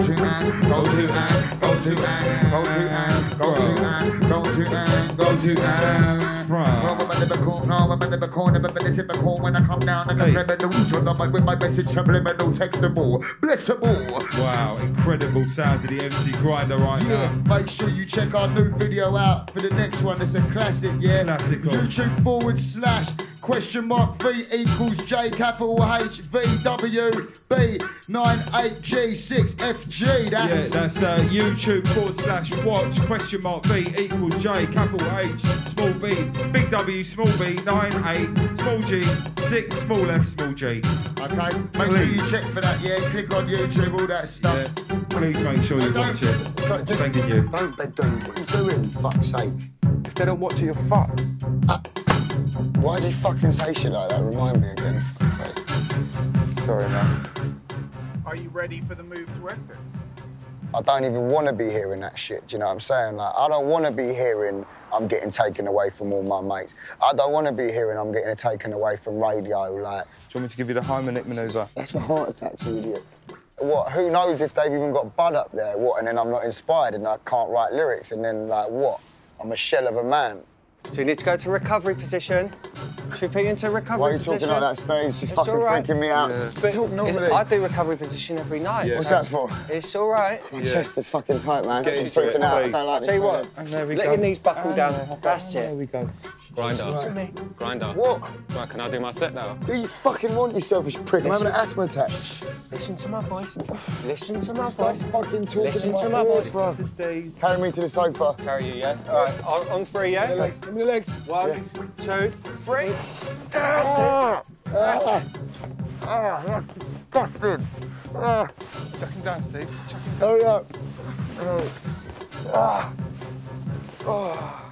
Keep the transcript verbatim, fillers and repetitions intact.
to man, go to man, go to man, go to man, go to man, go to man, go to man. No, I'm never cool, no, I'm never cool, never been typical. When I come down, I can play the neutral. I'm with my message, subliminal, textable, blessable. Wow, incredible sounds of the M C Grindah right yeah, now. Make sure you check our new video out for the next one. It's a classic, yeah. Classical. YouTube forward slash question mark V equals J capital H V W B nine eight G six F G. That's yeah, that's uh, YouTube forward slash watch question mark V equals J capital H small V big W small V nine eight small G six small F small G. Okay, make please. sure you check for that. Yeah, click on YouTube, all that stuff. Yeah. Please make sure you watch it. So just Thanking you. Don't be doing what you doing, fuck's sake. If they don't watch it, you're fucked. Uh, why did you fucking say shit like that? Remind me again, for fuck's sake. Sorry, man. Are you ready for the move to Essex? I don't even want to be hearing that shit, do you know what I'm saying? Like, I don't want to be hearing I'm getting taken away from all my mates. I don't want to be hearing I'm getting taken away from radio, like... Do you want me to give you the Heimlich manoeuvre? That's for heart attacks, you idiot. What, who knows if they've even got Bud up there, what, and then I'm not inspired and I can't write lyrics, and then, like, what? I'm a shell of a man. So you need to go to recovery position. Should we put you into recovery Why are you position? talking like that, Steve? She's fucking right. freaking me out. Yeah. Just talk normally. I do recovery position every night. Yeah. What's that for? It's all right. My yeah. chest is fucking tight, man. Get I'm into freaking it, out. I please. don't like I'll tell you what, And there we let go. your knees buckle and down. That's it. There we go. Grindah. Grindah. What? Right, can I do my set now? Do you fucking want, you selfish prick? I'm having an asthma attack. Listen to my voice. Listen to my Stop voice. fucking talking Listen in to my my ear, voice. bruv. To Steve. Carry me to the sofa. Carry you, yeah? All right, on, on three, yeah? Give me the legs. Give me the legs. One, Yeah. two, three. That's it. That's it. Oh, that's disgusting. Oh. Chuck him down, Steve. Chuck him down. Hurry up. Oh. Oh.